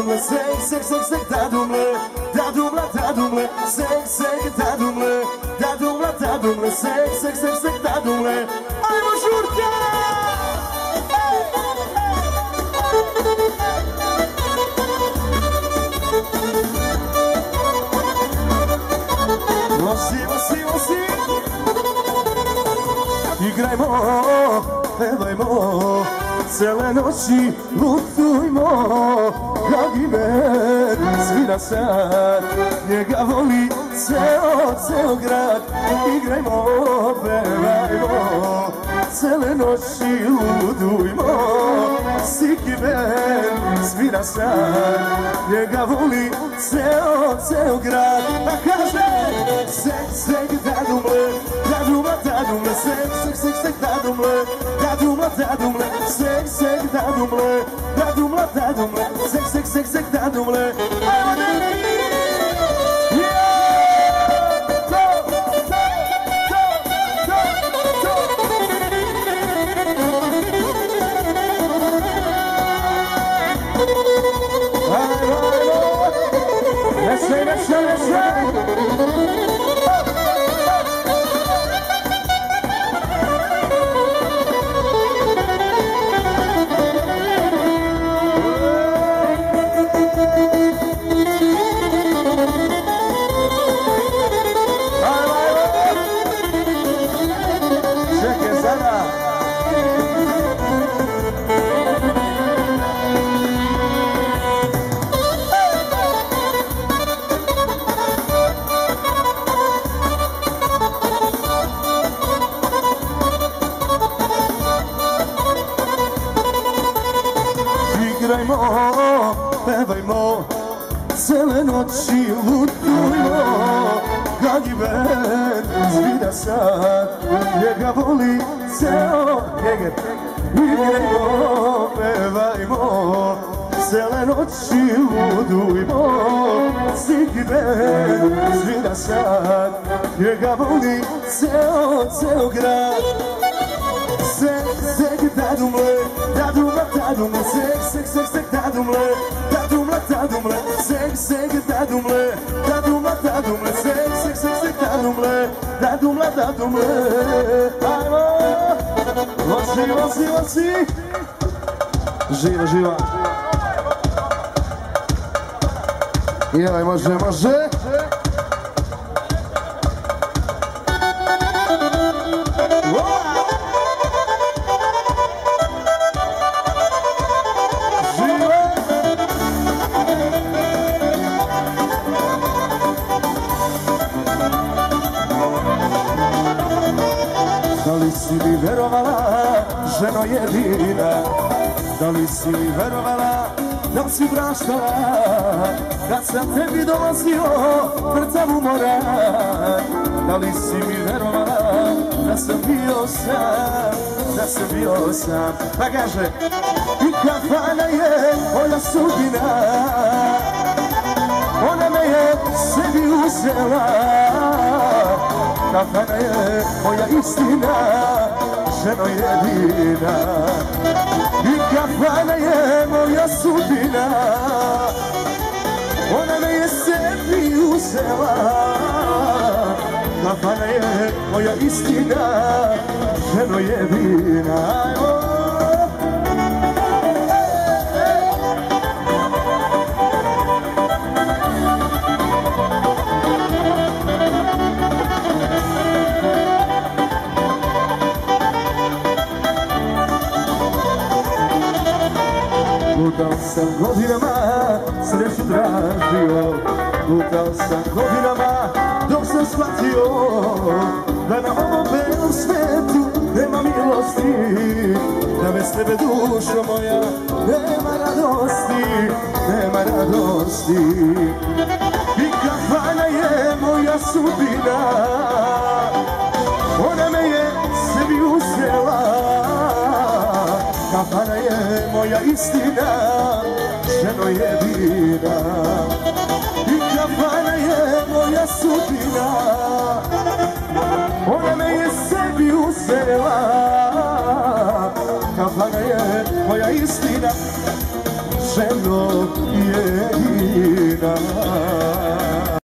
dumle, sek, da dumle, sek, da dumle, sek, da dumle. Ajmo žurka! Nosi, igrajmo, pevajmo, cele noći lutujmo, dragi men svira sad, njega voli ceo grad. Igrajmo, pevajmo, cele noći lutujmo, siki men svira sad, njega voli ceo grad. Pa kaže, sek, da dumle, sek, da dumle, sek, da dumle. Pevajmo, cele noći lutujmo, dragi ben svira sad, njega voli ceo njega. Igrajmo, pevajmo, cele noći lutujmo, siki ben svira sad, njega voli ceo grad. Sek, da dumle, sek, da dumle, sek, da dumle. Ajmo, losi. Živa. Jaj, može. Da li si mi verovala, ženo jedina? Da li si mi verovala, da li si praštala kad sam tebi dolazio mrtav umoran? Da li si mi verovala da sam bio sam? Pa kaže, i kafana je moja sudbina, ona me je sebi uzela. Kafana je moja istina, ženo jedina. I kafana je moja sudbina, ona me je sebi uzela. Kafana je moja istina, ženo jedina. Lutao sam godinama, sreću tražio. Lutao sam godinama, dok sam shvatio da na ovom belom svetu nema milosti, da bez tebe, dušo moja, nema radosti. I kafana je moja sudbina, ona me je sebi uzela. Kafana je moja istina, ženo jedina. I kafana je moja sudbina, ona me je sebi uzela. Kafana je moja istina. ženo jedina.